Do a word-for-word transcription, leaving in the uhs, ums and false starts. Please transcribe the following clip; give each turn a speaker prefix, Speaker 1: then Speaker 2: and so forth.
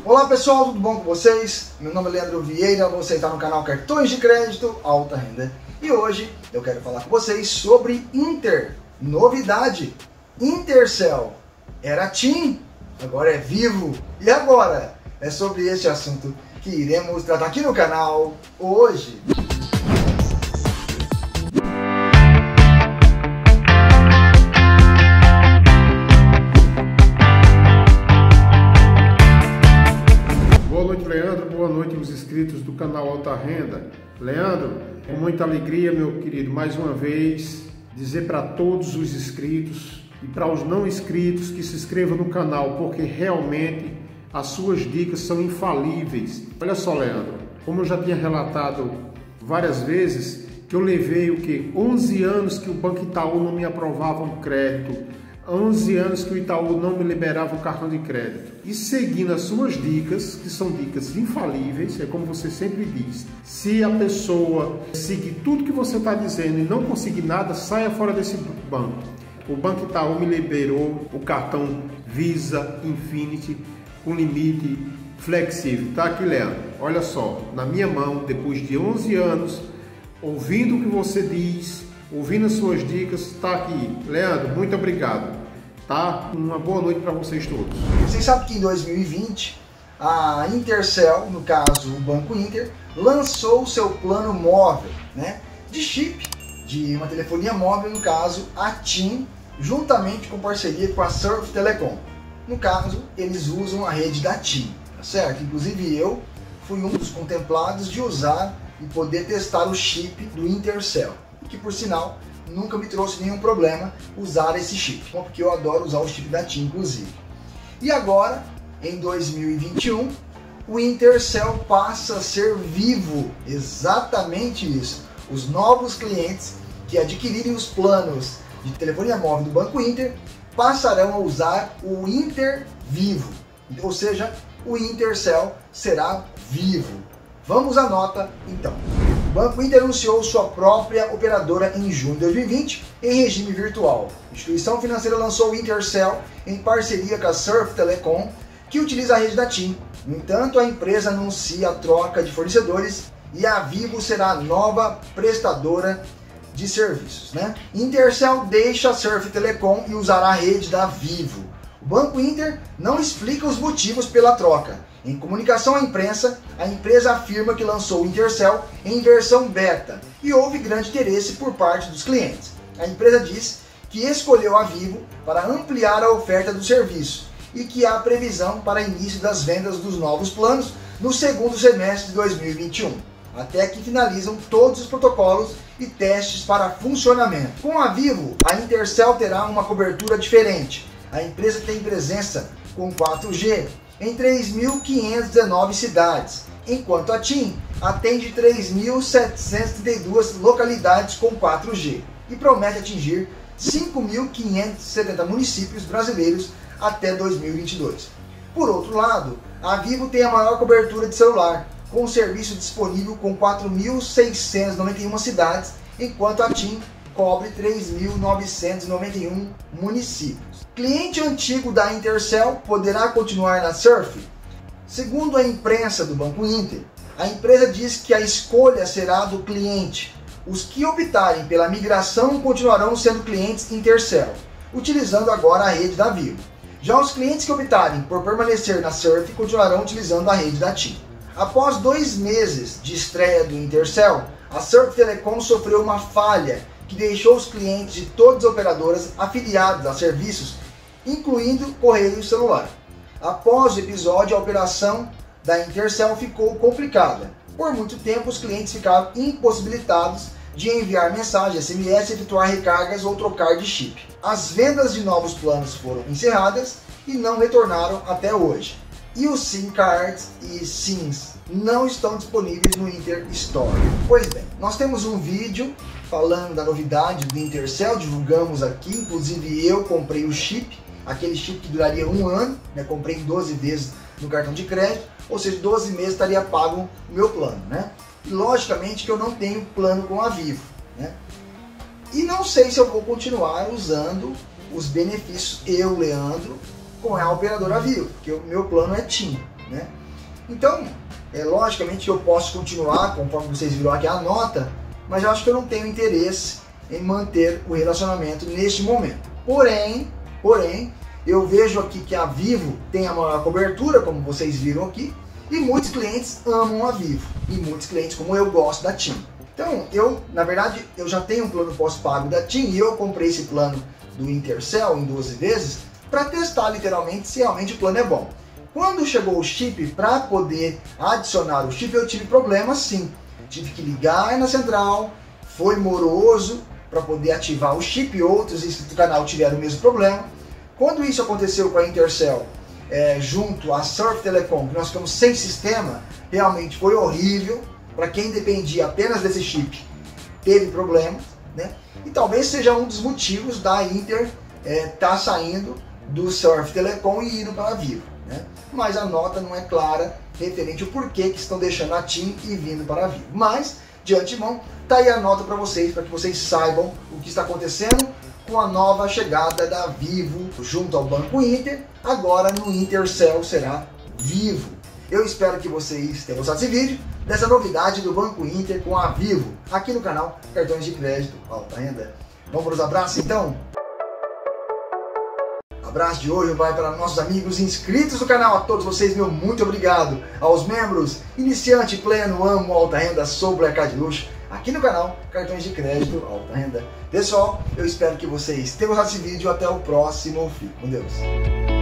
Speaker 1: Olá pessoal, tudo bom com vocês? Meu nome é Leandro Vieira, você está no canal Cartões de Crédito Alta Renda. E hoje eu quero falar com vocês sobre Inter, novidade. Intercell era TIM, agora é Vivo. E agora? É sobre este assunto que iremos tratar aqui no canal hoje.
Speaker 2: Boa noite, Leandro. Boa noite, os inscritos do canal Alta Renda. Leandro, com muita alegria, meu querido, mais uma vez, dizer para todos os inscritos e para os não inscritos que se inscrevam no canal, porque realmente as suas dicas são infalíveis. Olha só, Leandro, como eu já tinha relatado várias vezes, que eu levei o que? onze anos que o Banco Itaú não me aprovava um crédito, onze anos que o Itaú não me liberava o cartão de crédito. E seguindo as suas dicas, que são dicas infalíveis, é como você sempre diz, se a pessoa seguir tudo que você está dizendo e não conseguir nada, saia fora desse banco. O Banco Itaú me liberou o cartão Visa Infinity com limite flexível. Tá aqui, Leandro, olha só, na minha mão, depois de onze anos, ouvindo o que você diz, ouvindo as suas dicas, está aqui. Leandro, muito obrigado, tá? Uma boa noite para vocês todos.
Speaker 1: Vocês sabem que em dois mil e vinte, a Intercell, no caso o Banco Inter, lançou o seu plano móvel, né, de chip, de uma telefonia móvel, no caso a TIM, juntamente com parceria com a Surf Telecom. No caso, eles usam a rede da TIM, tá certo? Inclusive eu fui um dos contemplados de usar e poder testar o chip do Intercell, que por sinal nunca me trouxe nenhum problema usar esse chip, porque eu adoro usar o chip da TIM inclusive. E agora, em dois mil e vinte e um, o Intercell passa a ser Vivo, exatamente isso. Os novos clientes que adquirirem os planos de telefonia móvel do Banco Inter passarão a usar o Inter Vivo, ou seja, o Intercell será Vivo. Vamos à nota então. O Banco Inter anunciou sua própria operadora em junho de dois mil e vinte em regime virtual. A instituição financeira lançou o Intercell em parceria com a Surf Telecom, que utiliza a rede da TIM. No entanto, a empresa anuncia a troca de fornecedores e a Vivo será a nova prestadora de serviços, né? Intercell deixa a Surf Telecom e usará a rede da Vivo. O Banco Inter não explica os motivos pela troca. Em comunicação à imprensa, a empresa afirma que lançou o Intercell em versão beta e houve grande interesse por parte dos clientes. A empresa diz que escolheu a Vivo para ampliar a oferta do serviço e que há previsão para início das vendas dos novos planos no segundo semestre de dois mil e vinte e um, até que finalizam todos os protocolos e testes para funcionamento. Com a Vivo, a Intercell terá uma cobertura diferente. A empresa tem presença com quatro G em três mil quinhentas e dezenove cidades, enquanto a TIM atende três mil setecentas e trinta e duas localidades com quatro G e promete atingir cinco mil quinhentos e setenta municípios brasileiros até dois mil e vinte e dois. Por outro lado, a Vivo tem a maior cobertura de celular, com o serviço disponível com quatro mil seiscentas e noventa e uma cidades, enquanto a TIM cobre três mil novecentos e noventa e um municípios. Cliente antigo da Intercell poderá continuar na Surf? Segundo a imprensa do Banco Inter, a empresa diz que a escolha será do cliente. Os que optarem pela migração continuarão sendo clientes Intercell, utilizando agora a rede da Vivo. Já os clientes que optarem por permanecer na Surf continuarão utilizando a rede da TIM. Após dois meses de estreia do Intercell, a Surf Telecom sofreu uma falha que deixou os clientes de todas as operadoras afiliados a serviços, incluindo correio celular. Após o episódio, a operação da Intercell ficou complicada. Por muito tempo, os clientes ficaram impossibilitados de enviar mensagem, S M S, efetuar recargas ou trocar de chip. As vendas de novos planos foram encerradas e não retornaram até hoje. E os SIM cards e SIMs não estão disponíveis no Inter Store. Pois bem, nós temos um vídeo falando da novidade do Intercell, divulgamos aqui, inclusive eu comprei o chip, aquele chip que duraria um ano, né? Comprei doze vezes no cartão de crédito, ou seja, doze meses estaria pago o meu plano, né? E logicamente que eu não tenho plano com a Vivo, né? E não sei se eu vou continuar usando os benefícios, eu, Leandro, com a operadora Vivo, porque o meu plano é TIM. né? Então, é, logicamente eu posso continuar, conforme vocês viram aqui a nota, mas eu acho que eu não tenho interesse em manter o relacionamento neste momento. Porém, porém, eu vejo aqui que a Vivo tem a maior cobertura, como vocês viram aqui, e muitos clientes amam a Vivo, e muitos clientes, como eu, gosto da TIM. Então, eu, na verdade, eu já tenho um plano pós-pago da TIM, e eu comprei esse plano do Intercell em doze vezes, para testar literalmente se realmente o plano é bom. Quando chegou o chip, para poder adicionar o chip, eu tive problemas sim. Tive que ligar na central, foi moroso para poder ativar o chip, outros inscritos do canal tiveram o mesmo problema. Quando isso aconteceu com a Intercell, é, junto à Surf Telecom, que nós ficamos sem sistema, realmente foi horrível. Para quem dependia apenas desse chip, teve problemas, né? E talvez seja um dos motivos da Inter é, tá saindo do Surf Telecom e indo para a Vivo, né? Mas a nota não é clara referente ao porquê que estão deixando a TIM e vindo para a Vivo. Mas, de antemão, tá aí a nota para vocês, para que vocês saibam o que está acontecendo com a nova chegada da Vivo junto ao Banco Inter. Agora no Intercell será Vivo. Eu espero que vocês tenham gostado desse vídeo, dessa novidade do Banco Inter com a Vivo, aqui no canal Cartões de Crédito Alta Renda. Vamos para os abraços então? Abraço de hoje vai para nossos amigos inscritos do canal, a todos vocês, meu muito obrigado. Aos membros, iniciante, pleno, amo alta renda, sou Black Card Luxo, aqui no canal Cartões de Crédito Alta Renda. Pessoal, eu espero que vocês tenham gostado desse vídeo, até o próximo, fique com Deus.